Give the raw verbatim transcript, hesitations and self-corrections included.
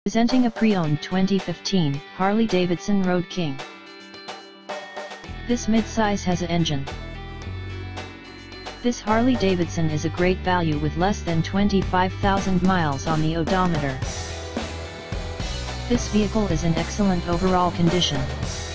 Presenting a pre-owned twenty fifteen Harley-Davidson Road King. This midsize has an engine. This Harley-Davidson is a great value with less than twenty-five thousand miles on the odometer. This vehicle is in excellent overall condition.